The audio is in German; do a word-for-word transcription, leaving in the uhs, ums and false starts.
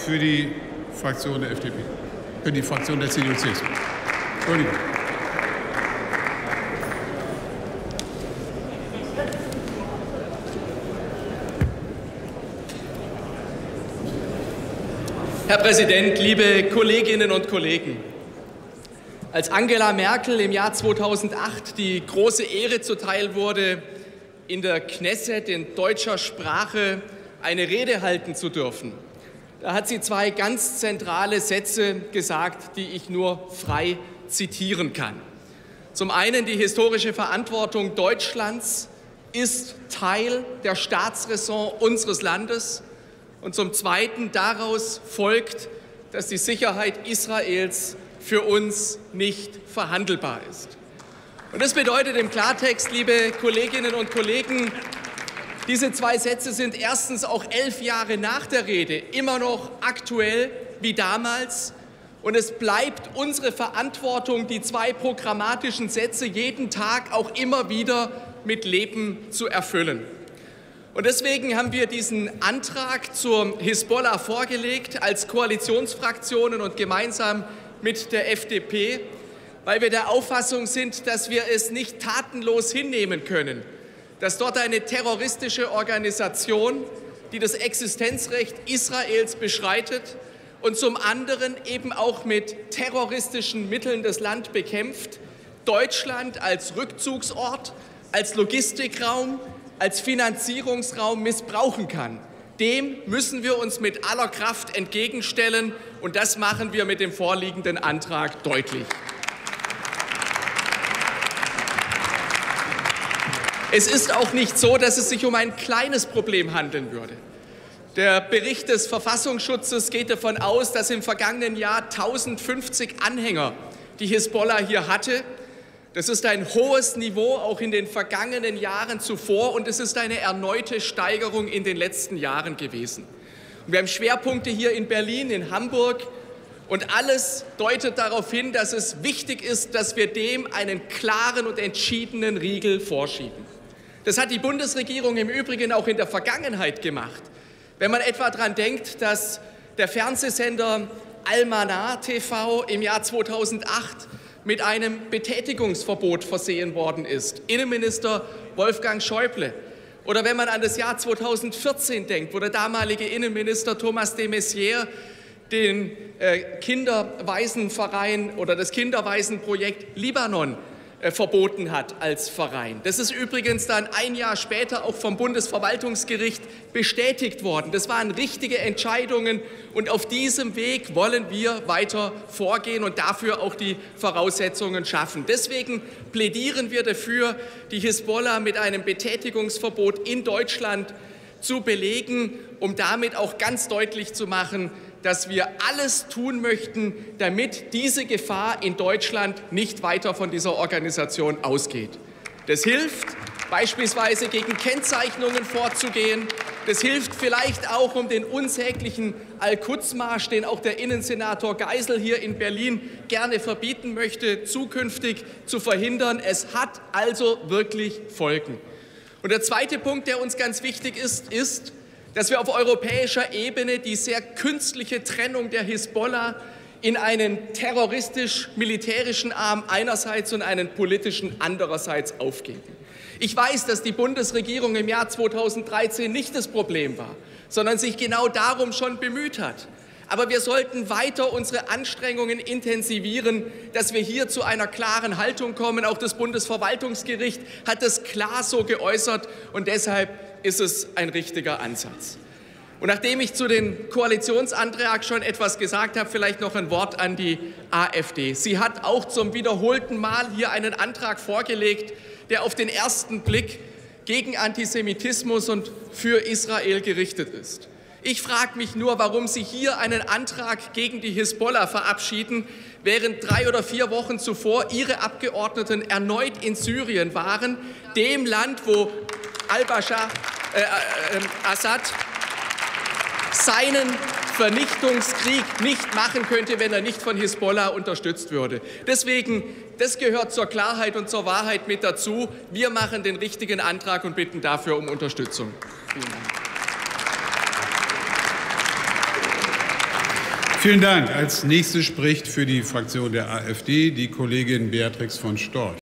für die Fraktion der F D P, für die Fraktion der C D U C S U. Entschuldigung. Herr Präsident, liebe Kolleginnen und Kollegen! Als Angela Merkel im Jahr zweitausendacht die große Ehre zuteil wurde, in der Knesset in deutscher Sprache eine Rede halten zu dürfen, da hat sie zwei ganz zentrale Sätze gesagt, die ich nur frei zitieren kann. Zum einen: Die historische Verantwortung Deutschlands ist Teil der Staatsräson unseres Landes. Und zum Zweiten: Daraus folgt, dass die Sicherheit Israels für uns nicht verhandelbar ist. Und das bedeutet im Klartext, liebe Kolleginnen und Kollegen, diese zwei Sätze sind erstens auch elf Jahre nach der Rede immer noch aktuell wie damals. Und es bleibt unsere Verantwortung, die zwei programmatischen Sätze jeden Tag auch immer wieder mit Leben zu erfüllen. Und deswegen haben wir diesen Antrag zur Hisbollah vorgelegt als Koalitionsfraktionen und gemeinsam mit der F D P, weil wir der Auffassung sind, dass wir es nicht tatenlos hinnehmen können, dass dort eine terroristische Organisation, die das Existenzrecht Israels beschreitet und zum anderen eben auch mit terroristischen Mitteln das Land bekämpft, Deutschland als Rückzugsort, als Logistikraum, als Finanzierungsraum missbrauchen kann. Dem müssen wir uns mit aller Kraft entgegenstellen, und das machen wir mit dem vorliegenden Antrag deutlich. Es ist auch nicht so, dass es sich um ein kleines Problem handeln würde. Der Bericht des Verfassungsschutzes geht davon aus, dass im vergangenen Jahr eintausendfünfzig Anhänger die Hisbollah hier hatte. Das ist ein hohes Niveau, auch in den vergangenen Jahren zuvor, und es ist eine erneute Steigerung in den letzten Jahren gewesen. Und wir haben Schwerpunkte hier in Berlin, in Hamburg, und alles deutet darauf hin, dass es wichtig ist, dass wir dem einen klaren und entschiedenen Riegel vorschieben. Das hat die Bundesregierung im Übrigen auch in der Vergangenheit gemacht. Wenn man etwa daran denkt, dass der Fernsehsender Al-Manar T V im Jahr zweitausendacht mit einem Betätigungsverbot versehen worden ist, Innenminister Wolfgang Schäuble. Oder wenn man an das Jahr zweitausendvierzehn denkt, wo der damalige Innenminister Thomas de Maizière den äh, Kinderwaisenverein oder das Kinderwaisenprojekt Libanon äh, verboten hat als Verein. Das ist übrigens dann ein Jahr später auch vom Bundesverwaltungsgericht bestätigt worden. Das waren richtige Entscheidungen, und auf diesem Weg wollen wir weiter vorgehen und dafür auch die Voraussetzungen schaffen. Deswegen plädieren wir dafür, die Hisbollah mit einem Betätigungsverbot in Deutschland zu belegen, um damit auch ganz deutlich zu machen, dass wir alles tun möchten, damit diese Gefahr in Deutschland nicht weiter von dieser Organisation ausgeht. Das hilft, beispielsweise gegen Kennzeichnungen vorzugehen. Das hilft vielleicht auch, um den unsäglichen Al-Quds-Marsch, den auch der Innensenator Geisel hier in Berlin gerne verbieten möchte, zukünftig zu verhindern. Es hat also wirklich Folgen. Und der zweite Punkt, der uns ganz wichtig ist, ist, dass wir auf europäischer Ebene die sehr künstliche Trennung der Hisbollah in einen terroristisch-militärischen Arm einerseits und einen politischen andererseits aufgeben. Ich weiß, dass die Bundesregierung im Jahr zweitausenddreizehn nicht das Problem war, sondern sich genau darum schon bemüht hat. Aber wir sollten weiter unsere Anstrengungen intensivieren, dass wir hier zu einer klaren Haltung kommen. Auch das Bundesverwaltungsgericht hat das klar so geäußert, und deshalb ist es ein richtiger Ansatz. Und nachdem ich zu den Koalitionsantrag schon etwas gesagt habe, vielleicht noch ein Wort an die AfD. Sie hat auch zum wiederholten Mal hier einen Antrag vorgelegt, der auf den ersten Blick gegen Antisemitismus und für Israel gerichtet ist. Ich frage mich nur, warum Sie hier einen Antrag gegen die Hisbollah verabschieden, während drei oder vier Wochen zuvor Ihre Abgeordneten erneut in Syrien waren, dem Land, wo al-Bashar, äh, äh, Assad seinen Vernichtungskrieg nicht machen könnte, wenn er nicht von Hisbollah unterstützt würde. Deswegen, das gehört zur Klarheit und zur Wahrheit mit dazu. Wir machen den richtigen Antrag und bitten dafür um Unterstützung. Vielen Dank. Vielen Dank. Als nächste spricht für die Fraktion der AfD die Kollegin Beatrix von Storch.